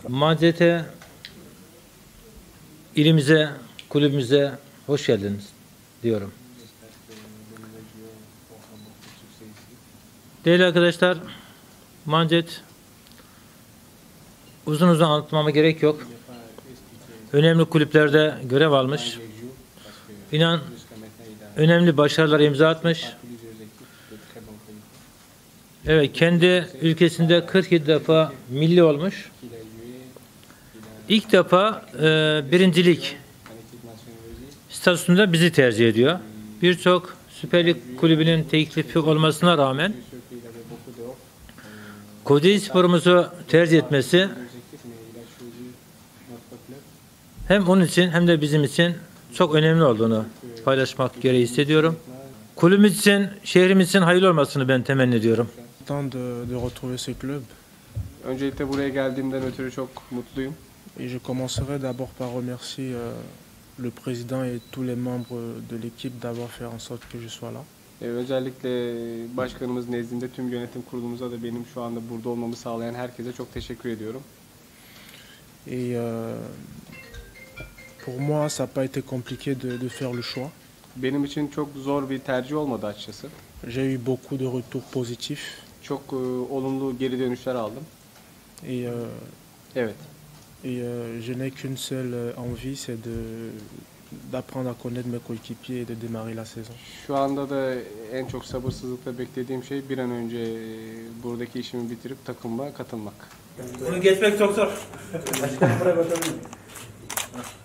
Mancet'e, ilimize, kulübümüze hoş geldiniz diyorum. Değerli arkadaşlar, Mancet uzun uzun anlatmama gerek yok. Önemli kulüplerde görev almış. İnan önemli başarılar imza atmış. Evet, kendi ülkesinde 47 defa milli olmuş. İlk defa birincilik statüsünde bizi tercih ediyor. Birçok Süper Lig kulübünün teklifi olmasına rağmen Kocaeli Spor'umuzu tercih etmesi hem onun için hem de bizim için çok önemli olduğunu paylaşmak gereği hissediyorum. Kulübümüz için, şehrimiz için hayırlı olmasını ben temenni ediyorum. De retrouver ce club. Öncelikle buraya geldiğimden ötürü çok mutluyum. Et je commencerai d'abord par remercier le président et tous les membres de l'équipe d'avoir fait en sorte que je sois là. Özellikle başkanımız nezdinde tüm yönetim kurulumuza da benim şu anda burada olmamı sağlayan herkese çok teşekkür ediyorum. Et pour moi, ça n'a pas été compliqué de faire le choix. Benim için çok zor bir tercih olmadı açıkçası. J'ai eu beaucoup de retours positifs. Çok olumlu geri dönüşler aldım. Et evet. Et je n'ai qu'une seule envie, c'est d'apprendre à connaître mes coéquipiers et de démarrer la saison. Şu anda da en çok sabırsızlıkla beklediğim şey bir an önce buradaki işimi bitirip takımıma katılmak. Bunu geçmek çok zor.